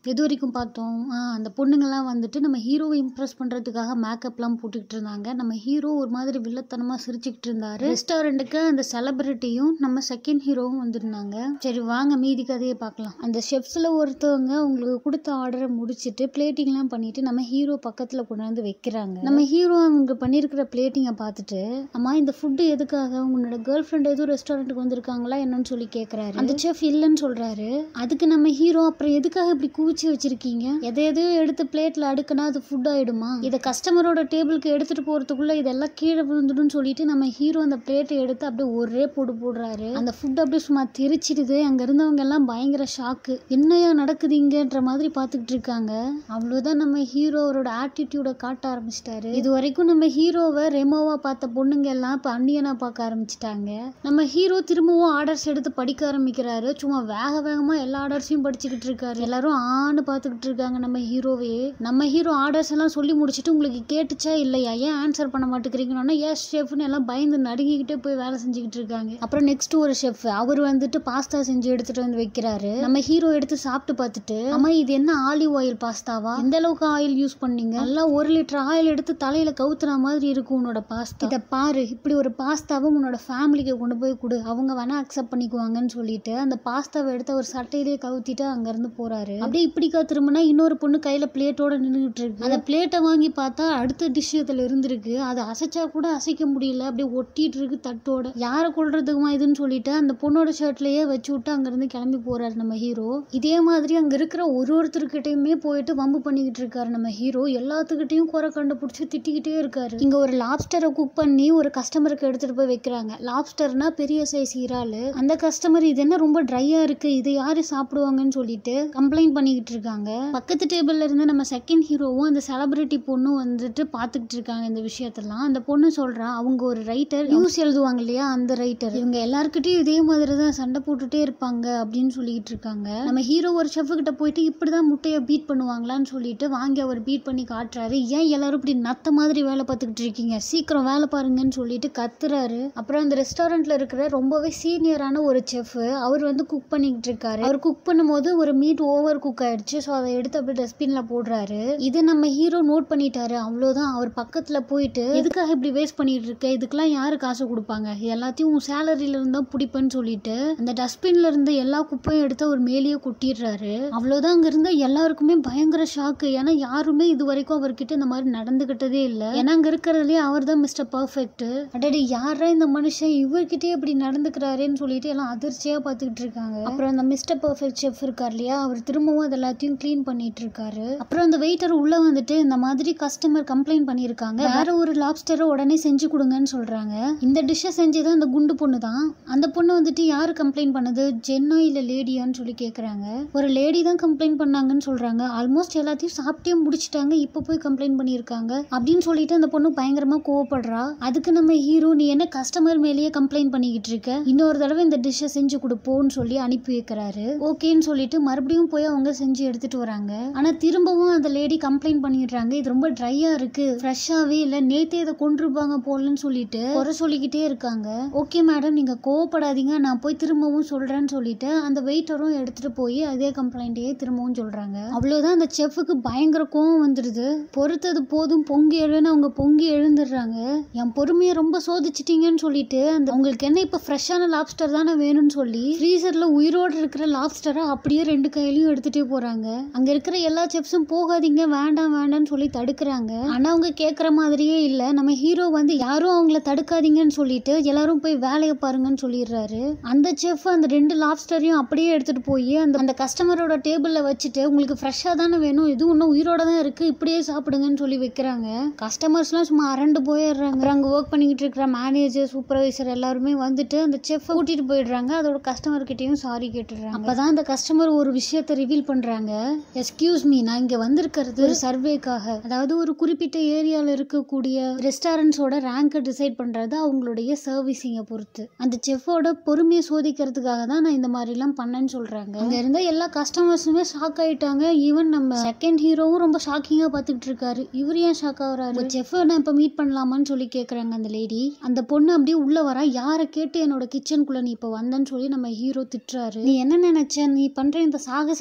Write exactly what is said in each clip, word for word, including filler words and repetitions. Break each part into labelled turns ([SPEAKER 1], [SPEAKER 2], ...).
[SPEAKER 1] எது வரைக்கும் பார்த்தோம் அந்த பொண்ணுங்கள்லாம் வந்துட்டு நம்ம ஹீரோவை இம்ப்ரெஸ் பண்ணுறதுக்காக மேக்கப்லாம் போட்டுக்கிட்டு இருந்தாங்க. நம்ம ஹீரோ ஒரு மாதிரி வில்லத்தனமாக சிரிச்சுக்கிட்டு இருந்தாரு. ரெஸ்டாரண்ட்டுக்கு அந்த செலிபிரிட்டியும் நம்ம செகண்ட் ஹீரோவும் வந்திருந்தாங்க. சரி வாங்க மீதி கதையை பார்க்கலாம். அந்த ஷெஃப்ஸில் ஒருத்தவங்க உங்களுக்கு கொடுத்த ஆர்டரை முடிச்சுட்டு பிளேட்டிங்லாம் பண்ணிட்டு நம்ம ஹீரோ பக்கத்தில் கொண்டு வந்து வைக்கிறாங்க. நம்ம ஹீரோ அவங்க பண்ணியிருக்கிற பிளேட்டிங்கை பார்த்துட்டு அம்மா இந்த ஃபுட்டு எதுக்காக உங்களோட கேர்ள் ஃப்ரெண்ட் எதுவும் ரெஸ்டாரண்ட்டுக்கு வந்திருக்காங்களா என்னன்னு சொல்லி கேட்குறாரு. அந்த செஃப் இல்லைன்னு சொல்றாரு. அதுக்கு நம்ம ஹீரோ அப்புறம் எதுக்காக இப்படி கூச்சி வச்சிருக்கீங்க, எதை எதையோ எடுத்து பிளேட்ல அடுக்குனா அது ஃபுட் ஆயிடுமா, இதை கஸ்டமரோட டேபிளுக்கு எடுத்துட்டு போறதுக்குள்ள இதெல்லாம் கீழே விழுந்துடும் சொல்லிட்டு நம்ம ஹீரோ அந்த பிளேட்டை எடுத்து அப்படியே ஒரே போடு போடுறாரு. அந்த ஃபுட் அப்படியே சும்மா தெரிச்சிடுது. அங்க இருந்தவங்க எல்லாம் பயங்கர ஷாக்கு. என்னையா நடக்குதுங்கன்ற மாதிரி பாத்துக்கிட்டு இருக்காங்க. அவ்வளவுதான் நம்ம ஹீரோ அவரோட ஆட்டிடியூட காட்ட ஆரம்பிச்சிட்டாரு. இது வரைக்கும் நம்ம ஹீரோவை ரெமோவா பார்த்த பொண்ணுங்க எல்லாம் இப்ப அன்னியனா பார்க்க ஆரம்பிச்சிட்டாங்க. நம்ம ஹீரோ திரும்பவும் ஆர்டர்ஸ் எடுத்து படிக்க ஆரம்பிக்கிறாரு. சும்மா வேக வேகமா எல்லா ஆர்டர்ஸையும் படிச்சுக்கிட்டு இருக்காரு. எல்லாரும் ஆன்னு பார்த்துக்கிட்டு இருக்காங்க நம்ம ஹீரோவே. நம்ம ஹீரோ ஆர்டர்ஸ் எல்லாம் சொல்லி முடிச்சுட்டு உங்களுக்கு கேட்டுச்சா இல்லையா, ஏன் ஆன்சர் பண்ண மாட்டேங்கிறீங்கன்னா எஸ் ஷெஃப்னு எல்லாம் பயந்து நடுங்கிக்கிட்டே போய் வேலை செஞ்சுக்கிட்டு இருக்காங்க. அப்புறம் நெக்ஸ்ட் ஒரு ஷெஃப் அவர் வந்துட்டு பாஸ்தா செஞ்சு எடுத்துட்டு வந்து வைக்கிறாரு. நம்ம ஹீரோ எடுத்து சாப்பிட்டு பார்த்துட்டு அம்மா இது என்ன ஆலிவ் ஆயில் பாஸ்தாவா, எந்த அளவுக்கு ஆயில் யூஸ் பண்ணீங்க, நல்லா ஒரு லிட்டர் ஆயில் எடுத்து தலையில கவுத்துன மாதிரி இருக்கும் உன்னோட பாஸ்தா, இதை பாரு இப்படி ஒரு பாஸ்தாவை உன்னோட ஃபேமிலிக்கு கொண்டு போய் கொடு, அவங்க வேணா அக்செப்ட் பண்ணிக்குவாங்கன்னு சொல்லிட்டு அந்த பாஸ்தாவை எடுத்து ஒரு சட்டையிலேயே கவுத்திட்டு அங்க இருந்து போறாரு. அப்படியே இப்படிக்கா திரும்பினா இன்னொரு பொண்ணு கையில பிளேட்டோட நின்றுட்டு இருக்கு. அந்த பிளேட்டை வாங்கி பார்த்தா அடுத்த டிஷ் இதுல இருந்திருக்கு. அதை அசைச்சா கூட அசைக்க முடியல, அப்படியே ஒட்டிட்டு இருக்கு தட்டோட. யாரை கொள்றதுக்குமா இதுன்னு சொல்லிட்டு அந்த பொண்ணோட ஷர்ட்லயே வச்சு விட்டு அங்க இருந்து கிளம்பி போறாரு நம்ம ஹீரோ. இதே மாதிரி அங்க இருக்கிற ஒரு ஒருத்தருக்கிட்டையுமே போயிட்டு வம்பு பண்ணிக்கிட்டு இருக்காரு நம்ம ஹீரோ. எல்லாத்துக்கிட்டையும் குறை கண்டுபிடிச்சு திட்டிக்கிட்டே இருக்காரு. இங்க ஒரு லாப்ஸ்டரை குக் பண்ணி ஒரு கஸ்டமருக்கு எடுத்துட்டு போய் வைக்கிறாங்க. லாப்ஸ்டர்னா பெரிய சைஸ் இறாலு. அந்த கஸ்டமர் இது என்ன ரொம்ப ட்ரையா இருக்கு, இது யாரு சாப்பிடுவாங்கன்னு சொல்லிட்டு கம்ப்ளைண்ட் பண்ணிக்கிட்டு இருக்காங்க. பக்கத்து டேபிள்ல இருந்து நம்ம செகண்ட் ஹீரோவும் அந்த செலிபிரிட்டி பொண்ணும் வந்துட்டு பாத்துக்கிட்டு இருக்காங்க இந்த விஷயத்தெல்லாம். அந்த பொண்ணு சொல்றா அவங்க ஒரு ரைட்டர், நியூஸ் எழுதுவாங்க இல்லையா அந்த ரைட்டர், இவங்க எல்லாருக்கிட்டையும் இதே மாதிரிதான் சண்டை போட்டுட்டே இருப்பாங்க அப்படின்னு சொல்லிட்டு இருக்காங்க. நம்ம ஹீரோ ஒரு ஷெஃப் கிட்ட போயிட்டு இப்படிதான் முட்டையை பீட் பண்ணுவாங்களான்னு சொல்லிட்டு வாங்கி அவர் பீட் பண்ணி காட்டுறாரு. ஏன் எல்லாரும் இப்படி நத்த மாதிரி வேலை பார்த்துக்கிட்டு இருக்கீங்க, சீக்கிரம் வேலை பாருங்கன்னு சொல்லிட்டு கத்துறாரு. அப்புறம் அந்த ரெஸ்டாரண்ட்ல இருக்கிற ரொம்பவே சீனியரான ஒரு செஃப் அவர் வந்து குக் பண்ணிக்கிட்டு இருக்காரு. அவர் குக் பண்ணும்போது ஒரு மீட் ஓவர் குக் ஆயிடுச்சு. ஸோ அதை எடுத்து அப்படியே டஸ்ட்பின்ல போடுறாரு. இது நம்ம ஹீரோ நோட் பண்ணிட்டாரு. அவ்வளோதான், அவர் பக்கத்துல போயிட்டு எதுக்காக இப்படி வேஸ்ட் பண்ணிட்டு இருக்க, இதுக்கெல்லாம் யாரு காசு கொடுப்பாங்க, எல்லாத்தையும் உன் சேலரியில இருந்தா பிடிப்பேன்னு சொல்லிட்டு அந்த டஸ்ட்பின்ல இருந்து எல்லா குப்பையும் எடுத்து அவர் மேலேயே கொட்டிடுறாரு. அவ்வளவுதான், அங்க இருந்த எல்லாருக்குமே பயங்கர ஷாக்கு. ஏன்னா யாருமே இது வரைக்கும் அவர்கிட்ட இந்த மாதிரி நடந்துகிட்டதே இல்லை. ஏன்னா அங்க இருக்கிறதுலயே அவர் தான் மிஸ்டர் பர்ஃபெக்ட். அடடி யாரா இந்த மனுஷன் இவர்கிட்டயே இப்படி நடந்துக்கிறாருன்னு சொல்லிட்டு எல்லாம் அதிர்ச்சியா பார்த்துக்கிட்டு இருக்காங்க. அப்புறம் அந்த மிஸ்டர் பர்ஃபெக்ட் செஃப் இருக்கார் இல்லையா, அவர் திரும்பவும் அது எல்லாத்தையும் கிளீன் பண்ணிட்டு இருக்காரு. அப்புறம் அந்த வெயிட்டர் உள்ள வந்துட்டு இந்த மாதிரி கஸ்டமர் கம்ப்ளைண்ட் பண்ணிருக்காங்க, வேற ஒரு லாப்ஸ்டரை உடனே செஞ்சு கொடுங்கன்னு சொல்றாங்க. இந்த டிஷ்ஷை செஞ்சது அந்த குண்டு பொண்ணு தான். அந்த பொண்ணு வந்துட்டு யாரு கம்ப்ளைண்ட் பண்ணது, ஜென்னா இல்ல லேடியான்னு சொல்லி கேக்குறாங்க. ஒரு லேடி தான் கம்ப்ளைண்ட் பண்ணாங்கன்னு சொல்றாங்க. ஆல்மோஸ்ட் எல்லாத்தையும் சாப்பிட்டே முடிச்சுட்டாங்க, இப்ப போய் கம்ப்ளைண்ட் பண்ணிருக்காங்க அப்படின்னு சொல்லிட்டு அந்த பொண்ணு பயங்கரமா கோவப்படுறா. அதுக்கு நம்ம ஹீரோ நீ என்ன கஸ்டமர் மேலேயே கம்ப்ளைண்ட் பண்ணிக்கிட்டு இருக்க, இன்னொரு தடவை இந்த டிஷ்ஷை செஞ்சு கொடுப்போன்னு சொல்லி அனுப்பி வைக்கிறாரு. ஓகேன்னு சொல்லிட்டு மறுபடியும் போய் அவங்க செஞ்சு எடுத்துட்டு வராங்க. ஆனா திரும்பவும் அந்த லேடி கம்ப்ளைண்ட் பண்ணிடுறாங்க, இது ரொம்ப ட்ரையா இருக்கு, ஃப்ரெஷ்ஷாவே இல்ல, நேத்தே இதை கொண்டிருப்பாங்க போலன்னு சொல்லிட்டு குறை சொல்லிக்கிட்டே இருக்காங்க. ஓகே மேடம் நீங்க கோவப்படாதீங்க, நான் போய் திரும்பவும் சொல்றேன்னு சொல்லிட்டு அந்த வெயிட்டரும் எடுத்துட்டு போய் அதே கம்ப்ளைண்ட்டையே திரும்பவும் சொல்றாங்க. அவ்வளவுதான், அந்த செஃப்க்கு பயங்கர கோவம் வந்துருது. பொறுத்தது போதும் பொங்கி எழுன்னு அவங்க பொங்கி எழுந்துடுறாங்க. என் பொறுமையை ரொம்ப சோதிச்சிட்டீங்கன்னு சொல்லிட்டு அந்த உங்களுக்கு என்ன இப்ப ஃப்ரெஷ்ஷான லாப்ஸ்டர் தானே வேணும்னு சொல்லி ஃப்ரீசர்ல உயிரோடு இருக்கிற லாப்ஸ்டரை அப்படியே ரெண்டு கையிலையும் எடுத்துட்டே போறாங்க. அங்க இருக்கிற எல்லா செஃப்ஸும் போகாதீங்க வேண்டாம் வேண்டாம்னு சொல்லி தடுக்கிறாங்க. ஆனா அவங்க கேட்கற மாதிரியே இல்ல. நம்ம ஹீரோ வந்து யாரும் அவங்கள தடுக்காதீங்கன்னு சொல்லிட்டு எல்லாரும் போய் வேலையை பாருங்கன்னு சொல்லிடுறாரு. அந்த செஃப் அந்த ரெண்டு லாப்ஸ்டரையும் அப்படியே எடுத்துட்டு போய் அந்த அந்த கஸ்டமரோட டேபிள்ல வச்சுட்டு உங்களுக்கு ஃப்ரெஷ்ஷா தானே வேணும், இது இன்னும் உயிரோட தான் இருக்கு, இப்படியே சாப்பிடுங்கன்னு சொல்லி வைக்கிறாங்க. கஸ்டமர்ஸ் எல்லாம் சும்மா அரண்டு போயிடுறாங்க. அங்க ஒர்க் பண்ணிக்கிட்டு இருக்கிற மேனேஜர் சூப்பர்வைசர் எல்லாருமே வந்துட்டு அந்த செஃப் கூட்டிட்டு போயிடுறாங்க. அதோட கஸ்டமர் கிட்டையும் சாரி கேட்டுடுறாங்க. அப்பதான் அந்த கஸ்டமர் ஒரு விஷயத்தை ரிவீல் பண்றாங்க. எஸ்கியூஸ் மீ, நான் இங்க வந்திருக்கிறது ஒரு சர்வேக்காக. அதாவது ஒரு குறிப்பிட்ட ஏரியால இருக்கக்கூடிய ரெஸ்டாரண்ட்ஸோட ரேங்கை டிசைட் பண்றது அவங்களுடைய சர்வீசிங்கை பொறுத்து. அந்த செஃபோட பொறுமையை சோதிக்கிறதுக்காக தான் நான் இந்த மாதிரி எல்லாம் பண்ணேன்னு சொல்றாங்க. அங்க இருந்த எல்லா கஸ்டமர்ஸுமே ஷாக் ஆயிட்டாங்க. ஈவன் நம்ம செகண்ட் ஹீரோவும் ரொம்ப ஷாக்கிங்கா பாத்துக்கிட்டு இருக்காரு. இவர் ஏன் ஷாக் ஆகுறாரு, செஃப் நான் இப்ப மீட் பண்ணலாமான்னு சொல்லி கேக்குறாங்க அந்த லேடி. அந்த பொண்ணு அப்படியே உள்ள வரா. யாரை கேட்டு என்னோட கிச்சனுக்குள்ள நீ இப்ப வந்தன்னு சொல்லி நம்ம ஹீரோ திட்டுறாரு. நீ என்ன நினைச்ச, நீ பண்ற இந்த சாகசத்தெல்லாம்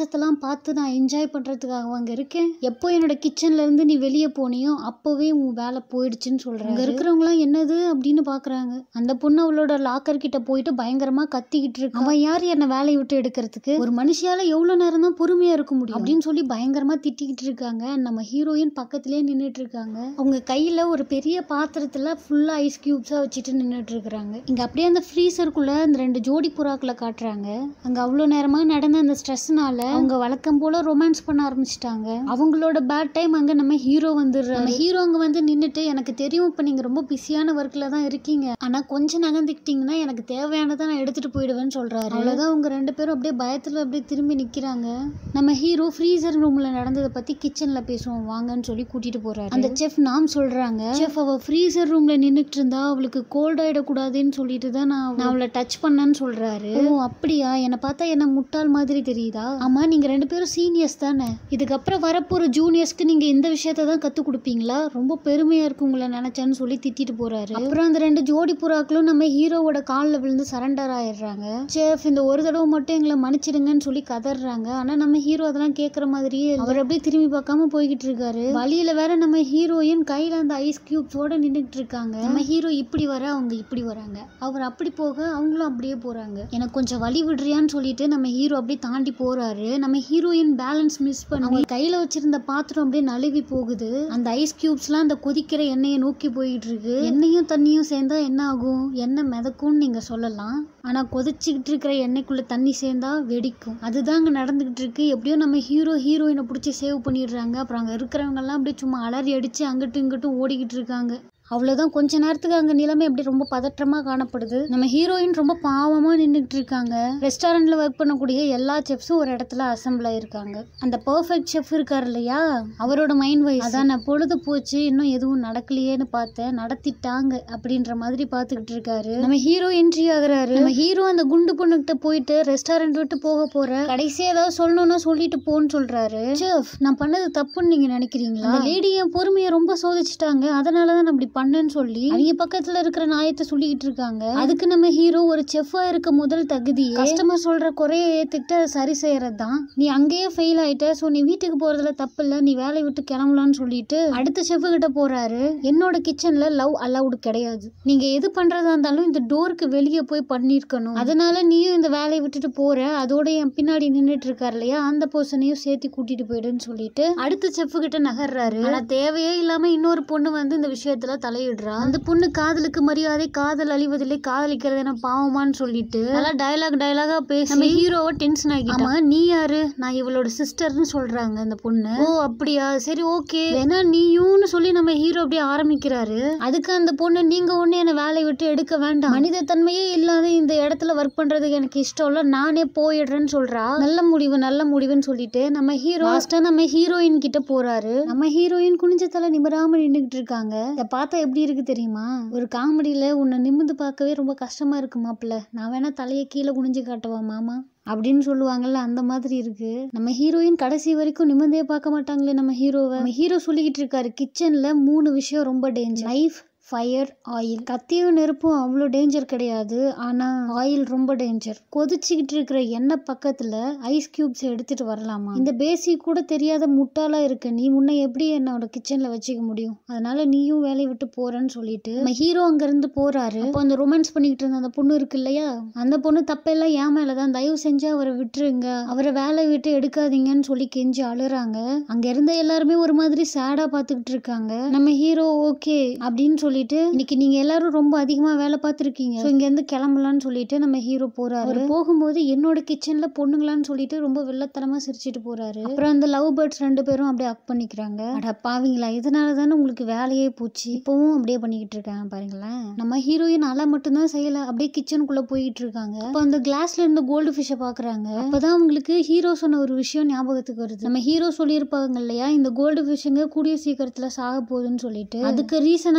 [SPEAKER 1] பார்த்து நான் என்ஜாய் பண்றதுக்காக அங்க இருக்கேன். எப்போ என்னோட கிச்சன்ல இருந்து நீ வெளியே போனியோ அப்பவே உன் வேலை போயிடுச்சுன்னு சொல்றாங்க. அங்க இருக்கிறவங்க எல்லாம் என்னது அப்படின்னு பாக்குறாங்க. அந்த பொண்ணு அவளோட லாக்கர் கிட்ட போயிட்டு பயங்கரமா கத்திக்கிட்டு இருக்கு. அவன் யார் என்ன வேலையை விட்டு எடுக்கிறதுக்கு? ஒரு மனுஷியால எவ்வளவு நேரம் தான் பொறுமையா இருக்க முடியும் அப்படின்னு சொல்லி பயங்கரமா திட்டிக்கிட்டு இருக்காங்க. நம்ம ஹீரோயின் பக்கத்திலே நின்றுட்டு இருக்காங்க. அவங்க கையில ஒரு பெரிய பாத்திரத்துல ஃபுல்லா ஐஸ் கியூப்ஸா வச்சுட்டு நின்றுட்டு இருக்காங்க. இங்க அப்படியே அந்த ஃப்ரீசருக்குள்ள அந்த ரெண்டு ஜோடி புறாக்களை காட்டுறாங்க. அங்க அவ்வளவு நேரமா நடந்த அந்த ஸ்ட்ரெஸ்னால அவங்க வழக்கம் போல ரொமான்ஸ் பண்ண ஆரம்பிச்சிட்டாங்க. அவங்களோட பேட் டைம் அங்க நம்ம ஹீரோ வந்துடுறாரு. நம்ம ஹீரோ அங்க வந்து நின்னுட்டு, எனக்கு தெரியும் இப்ப நீங்க ரொம்ப பிஸியான ஒர்க்ல தான் இருக்கீங்க, ஆனா கொஞ்சம் நகர்ந்துக்கிட்டீங்கன்னா எனக்கு தேவையானதை நான் எடுத்துட்டு போயிடுவேன்னு சொல்றாரு. அவ்வளவுதான் அவங்க ரெண்டு பேரும் அப்படியே பயத்துல அப்படியே திரும்பி நிக்கிறாங்க. நம்ம ஹீரோ ஃப்ரீசர் ரூம்ல நடந்ததை பத்தி கிச்சன்ல பேசுவோம் வாங்கன்னு சொல்லி கூட்டிட்டு போறாரு. அந்த செஃப் நாம் சொல்றாங்க, செஃப் அவ ஃப்ரீசர் ரூம்ல நின்னுட்டு இருந்தா அவளுக்கு கோல்ட் ஆயிடக்கூடாதுன்னு சொல்லிட்டு தான் நான் அவளை டச் பண்ணேன்னு சொல்றாரு. ஓ அப்படியா, என்னை பார்த்தா என்ன முட்டாள் மாதிரி தெரியுதா? ஆமா, நீங்க ரெண்டு பேரும் சீனியர்ஸ் தானே, இதுக்கப்புறம் வரப்போற ஜூனியர்ஸ்க்கு நீங்க இந்த விஷயத்த தான் கத்து கொடுப்பீங்களா? ரொம்ப பெருமையா இருக்கு உங்களை நினைச்சேன்னு சொல்லி திட்டிட்டு போறாரு. அப்புறம் அந்த ரெண்டு ஜோடி புறாக்களும் நம்ம ஹீரோவோட காலில் விழுந்து சரண்டர் ஆயிடுறாங்க. செஃப் இந்த ஒரு தடவை மட்டும் எங்களை மன்னிச்சிடுங்கன்னு சொல்லி கதறாங்க. ஆனா நம்ம ஹீரோ அதெல்லாம் கேட்கற மாதிரியே அவர் அப்படியே திரும்பி பார்க்காம போய்கிட்டு இருக்காரு. வழியில வேற நம்ம ஹீரோயின் கையில அந்த ஐஸ் கியூப்ஸோட நின்றுட்டு இருக்காங்க. நம்ம ஹீரோ இப்படி வர அவங்க இப்படி வராங்க, அவர் அப்படி போக அவங்களும் அப்படியே போறாங்க. எனக்கு கொஞ்சம் வழி விடுறியான்னு சொல்லிட்டு நம்ம ஹீரோ அப்படியே தாண்டி போறாரு. நம்ம ஹீரோயின் பேலன்ஸ் மிஸ் பண்ணி அவங்க கையில வச்சிருந்த பாத்திரம் அப்படியே நழுவி போகுது. அந்த ஐஸ் கியூப்ஸ் எல்லாம் அந்த கொதிக்கிற எண்ணெயை நோக்கி போயிட்டு இருக்கு. எண்ணெயும் தண்ணியும் சேர்ந்தா என்ன ஆகும்? எண்ணெய் மிதக்கும்னு நீங்க சொல்லலாம், ஆனா கொதிச்சுக்கிட்டு இருக்கிற எண்ணெய்க்குள்ள தண்ணி சேர்ந்தா வெடிக்கும். அதுதான் அங்க நடந்துகிட்டு இருக்கு. எப்படியோ நம்ம ஹீரோ ஹீரோயினை பிடிச்சி சேவ் பண்ணிடுறாங்க. அப்புறம் அங்க இருக்கிறவங்க எல்லாம் அப்படியே சும்மா அலறி அடிச்சு அங்கிட்டும் இங்கிட்டும் ஓடிக்கிட்டு இருக்காங்க. அவ்வளோதான், கொஞ்ச நேரத்துக்கு அங்கே நிலைமை அப்படி ரொம்ப பதற்றமாக காணப்படுது. நம்ம ஹீரோயின் ரொம்ப பாவமாக நின்றுட்டு இருக்காங்க. ரெஸ்டாரண்ட்ல ஒர்க் பண்ணக்கூடிய எல்லா செஃப்ஸும் ஒரு இடத்துல அசம்பிள் ஆயிருக்காங்க. அந்த பர்ஃபெக்ட் செஃப் இருக்காரு இல்லையா, அவரோட மைண்ட் வைஸ் அதான் நான் பொழுது போச்சு இன்னும் எதுவும் நடக்கலையேன்னு பார்த்தேன், நடத்திட்டாங்க அப்படின்ற மாதிரி பார்த்துக்கிட்டு இருக்காரு. நம்ம ஹீரோ என்ட்ரி ஆகுறாரு. நம்ம ஹீரோ அந்த குண்டு பொண்ணுகிட்ட போயிட்டு ரெஸ்டாரண்ட் விட்டு போக போற கடைசி ஏதாவது சொல்லணும்னா சொல்லிட்டு போன்னு சொல்றாரு. செஃப் நான் பண்ணது தப்புன்னு நீங்க நினைக்கிறீங்களா? லேடி என் பொறுமையை ரொம்ப சோதிச்சுட்டாங்க, அதனாலதான் நான் அப்படி பண்ணேன்னு சொல்லி அவங்க பக்கத்துல இருக்கிற நாயத்தை சொல்லிக்கிட்டு இருக்காங்க. அதுக்கு நம்ம ஹீரோ ஒரு செஃப்பா இருக்க முதல் தகுதி கஸ்டமர் சொல்ற குறைய ஏத்துக்கிட்டு அதை சரி செய்யறதுதான். நீ அங்கேயே ஃபெயில் ஆயிட்ட, சோ நீ வீட்டுக்கு போறதுல தப்பு இல்ல, நீ வேலையை விட்டு கிளம்பலான்னு சொல்லிட்டு அடுத்த செஃப் கிட்ட போறாரு. என்னோட கிச்சன்ல லவ் அலவுட் கிடையாது, நீங்க எது பண்றதா இருந்தாலும் இந்த டோருக்கு வெளியே போய் பண்ணிருக்கணும், அதனால நீயும் இந்த வேலையை விட்டுட்டு போற, அதோட என் பின்னாடி நின்றுட்டு இருக்காரு இல்லையா அந்த பர்சனையும் சேர்த்து கூட்டிட்டு போயிடுன்னு சொல்லிட்டு அடுத்த செஃப் கிட்ட நகர்றாரு. ஆனா தேவையே இல்லாம இன்னொரு பொண்ணு வந்து இந்த விஷயத்துல தலையிடுறா. அந்த பொண்ணு காதலுக்கு மரியாதை, காதல் அழிவதில்லை, காதலிக்கிறது என்ன பாவமான்னு சொல்லிட்டு நல்லா டயலாக் டயலாகா பேசி நம்ம ஹீரோவை டென்ஷன் ஆகிட்டாங்க. ஆமா நீ யாரு? நான் இவளோட சிஸ்டர்னு சொல்றாங்க அந்த பொண்ணு. ஓ அப்படியா, சரி ஓகே வேணா நீயும்னு சொல்லி நம்ம ஹீரோ அப்படியே ஆரம்பிக்கிறாரு. அதுக்கு அந்த பொண்ணு, நீங்க ஒண்ணு என்ன வேலையை விட்டு எடுக்க வேண்டாம், மனித தன்மையே இல்லாத இந்த இடத்துல ஒர்க் பண்றதுக்கு எனக்கு இஷ்டம் இல்ல, நானே போயிடுறேன்னு சொல்றா. நல்ல முடிவு நல்ல முடிவுன்னு சொல்லிட்டு நம்ம ஹீரோ லாஸ்டா நம்ம ஹீரோயின் கிட்ட போறாரு. நம்ம ஹீரோயின் குனிஞ்ச தலை நிமிராம நின்றுகிட்டு இருக்காங்க. இத பார்த்தா எப்படி இருக்கு தெரியுமா? ஒரு காமெடியில உன்னை நிமிந்து பார்க்கவே ரொம்ப கஷ்டமா இருக்கு மாப்பிள்ள, நான் வேணா தலையை கீழே குனிஞ்சு காட்டுவா மாமா அப்படின்னு சொல்லுவாங்கல்ல, அந்த மாதிரி இருக்கு. நம்ம ஹீரோயின் கடைசி வரைக்கும் நிமிந்தே பார்க்க மாட்டாங்களே நம்ம ஹீரோவை. நம்ம ஹீரோ சொல்லிக்கிட்டு இருக்காரு, கிச்சன்ல மூணு விஷயம் ரொம்ப டேஞ்சர், லைஃப், ஃபயர், ஆயில். கத்தியும் நெருப்பும் அவ்வளோ டேஞ்சர் கிடையாது, ஆனா ஆயில் ரொம்ப டேஞ்சர். கொதிச்சுக்கிட்டு இருக்கிற எண்ணெய் பக்கத்துல ஐஸ் கியூப்ஸ் எடுத்துட்டு வரலாமா? இந்த பேசிக் கூட தெரியாத முட்டாளா இருக்க நீ முன்ன எப்படி என்னோட கிச்சன்ல வச்சுக்க முடியும், அதனால நீயும் வேலையை விட்டு போறேன்னு சொல்லிட்டு நம்ம ஹீரோ அங்க இருந்து போறாரு. அப்போ அந்த ரொமான்ஸ் பண்ணிக்கிட்டு இருந்த அந்த பொண்ணு இருக்கு இல்லையா, அந்த பொண்ணு தப்பெல்லாம் ஏன் மேலதான், தயவு செஞ்சு அவரை விட்டுருங்க, அவரை வேலையை விட்டு எடுக்காதீங்கன்னு சொல்லி கெஞ்சி அழுறாங்க. அங்க இருந்த எல்லாருமே ஒரு மாதிரி சேடா பாத்துக்கிட்டு இருக்காங்க. நம்ம ஹீரோ ஓகே அப்படின்னு சொல்லி இன்னைக்கு நீங்க எல்லாரும் ரொம்ப அதிகமா வேலை பார்த்திருக்கீங்க, இங்க இருந்து கிளம்பலான்னு சொல்லிட்டு நம்ம ஹீரோ போறாரு. அவர் போகும்போது என்னோட கிச்சன்ல பொண்ணுங்களான்னு சொல்லிட்டு ரொம்ப வெள்ளத்தனமா சிரிச்சிட்டு போறாரு. அப்புறம் அந்த லவ் பேர்ட்ஸ் ரெண்டு பேரும் அப்படியே அக் பண்ணிக்கிறாங்க. அட பாவீங்களா, இதனால தானே உங்களுக்கு வேலையே போச்சு, இப்பவும் அப்படியே பண்ணிக்கிட்டு இருக்காங்க பாருங்களேன். நம்ம ஹீரோயின் அலை மட்டும்தான் செய்யல, அப்படியே கிச்சனுக்குள்ள போயிட்டு இருக்காங்க. அப்ப அந்த கிளாஸ்ல இருந்த கோல்டு ஃபிஷ்ஷை பாக்குறாங்க. அப்பதான் அவங்களுக்கு ஹீரோ சொன்ன ஒரு விஷயம் ஞாபகத்துக்கு வருது. நம்ம ஹீரோ சொல்லியிருப்பாங்க இல்லையா, இந்த கோல்டு ஃபிஷ்ஷுங்க கூடிய சீக்கிரத்துல சாக போகுதுன்னு சொல்லிட்டு, அதுக்கு ரீசனா அது ரெண்டுமே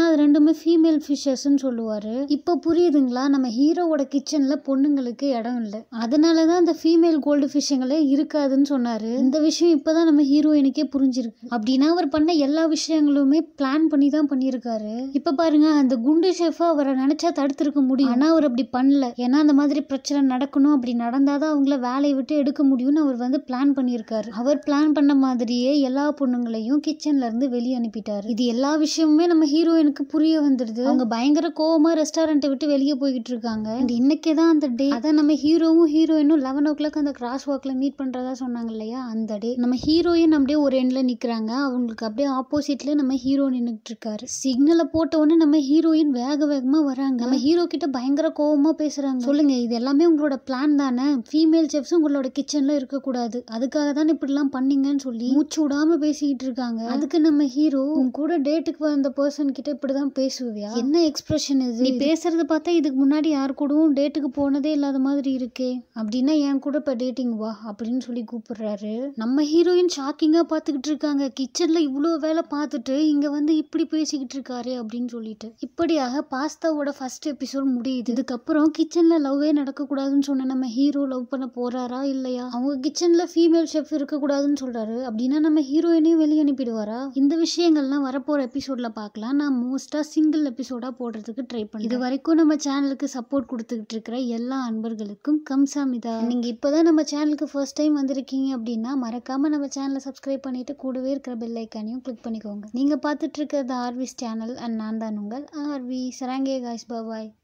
[SPEAKER 1] எல்லாமே ஃபீமேல் ஃபிஷர்ஸ்ன்னு சொல்லுவாரு. இப்போ புரியுதுங்களா, நம்ம ஹீரோவோட கிச்சன்ல பொண்ணுங்களுக்கு இடம் இல்லை, அதனாலதான் அந்த ஃபீமேல் கோல்டு ஃபிஷ்ஷுங்களே இருக்காதுன்னு சொன்னாரு. இந்த விஷயம் இப்பதான் நம்ம ஹீரோயினுக்கே புரிஞ்சிருக்கு. அப்படின்னா அவர் பண்ண எல்லா விஷயங்களுமே பிளான் பண்ணி தான் பண்ணியிருக்காரு. இப்ப பாருங்க, அந்த குண்டு ஷெஃப் அவரை நினைச்சா தடுத்திருக்க முடியும், ஆனா அவர் அப்படி பண்ணல. ஏன்னா அந்த மாதிரி பிரச்சனை நடக்கணும், அப்படி நடந்தாதான் அவங்கள வேலையை விட்டு எடுக்க முடியும்னு அவர் வந்து பிளான் பண்ணியிருக்காரு. அவர் பிளான் பண்ண மாதிரியே எல்லா பொண்ணுங்களையும் கிச்சன்ல இருந்து வெளியே அனுப்பிட்டாரு. இது எல்லா விஷயமுமே நம்ம ஹீரோயினுக்கு புரிய வந்துடுது. அவங்க பயங்கர கோவமா ரெஸ்டாரண்ட்டை விட்டு வெளியே போய்கிட்டு இருக்காங்க. இன்னைக்கே தான் அந்த டே. அதான் நம்ம ஹீரோவும் ஹீரோயினும் லெவன் ஓ கிளாக் அந்த கிராஸ் வாக்ல மீட் பண்றதா சொன்னாங்க இல்லையா, அந்த டே. நம்ம ஹீரோயின் அப்படியே ஒரு எண்ட்ல நிக்கிறாங்க, அவங்களுக்கு அப்படியே ஆப்போசிட்ல நம்ம ஹீரோ நின்னுட்டு இருக்காரு. சிக்னலை போட்ட உடனே நம்ம ஹீரோயின் வேக வேகமா வராங்க. நம்ம ஹீரோ கிட்ட பயங்கர கோவமா பேசுறாங்க. சொல்லுங்க, இது எல்லாமே உங்களோட பிளான் தானே? ஃபீமேல் செஃப்ஸ் உங்களோட கிச்சன்ல இருக்க கூடாது, அதுக்காக தான் இப்படி எல்லாம் பண்ணீங்கன்னு சொல்லி மூச்சு விடாம பேசிக்கிட்டு இருக்காங்க. அதுக்கு நம்ம ஹீரோ, உன் கூட டேட்டுக்கு வந்த பர்சன் கிட்ட இப்படிதான் பேசுவியா? என்ன எக்ஸ்பிரஷன் இது? நீ பேசுறத பார்த்தா இதுக்கு முன்னாடி யார் கூடவும் டேட்டுக்கு போனதே இல்லாத மாதிரி இருக்கே. அப்படின்னா என் கூட இப்ப டேட்டிங் வா அப்படின்னு சொல்லி கூப்பிடுறாரு. நம்ம ஹீரோயின் ஷாக்கிங்கா பாத்துக்கிட்டு இருக்காங்க. கிச்சன்ல இவ்வளவு வேலை பார்த்துட்டு இங்க வந்து இப்படி பேசிக்கிட்டு இருக்காரு அப்படின்னு சொல்லிட்டு. இப்படியாக பாஸ்தாவோட ஃபர்ஸ்ட் எபிசோட் முடியுது. இதுக்கப்புறம் கிச்சன்ல லவ்வே நடக்க கூடாதுன்னு சொன்ன நம்ம ஹீரோ லவ் பண்ண போறாரா இல்லையா? அவங்க கிச்சன்ல ஃபீமேல் ஷெஃப் இருக்க கூடாதுன்னு சொல்றாரு, அப்படின்னா நம்ம ஹீரோயினையும் வெளியே அனுப்பிடுவாரா? இந்த விஷயங்கள்லாம் வரப்போற எபிசோட்ல பார்க்கலாம். நான் மோஸ்டா சிங்கிள் எபிசோடா போடுறதுக்கு ட்ரை பண்ணேன். இது வரைக்கும் நம்ம சேனலுக்கு சப்போர்ட் கொடுத்துக்கிட்டு இருக்கிற எல்லா அன்பர்களுக்கும் கம்சாமிதா. நீங்க இப்பதான் நம்ம சேனலுக்கு ஃபர்ஸ்ட் டைம் வந்திருக்கீங்க அப்படின்னா மறக்காம நம்ம சேனலை சப்ஸ்கிரைப் பண்ணிட்டு கூடவே இருக்கிற பெல் ஐக்கானையும் கிளிக் பண்ணிக்கோங்க. நீங்க பார்த்துட்டு இருக்கிறது ஆர்விஸ் சேனல் அண்ட் நான் தான் உங்கள் ஆர்வி. சராங்கே காய்ஸ், பாய்.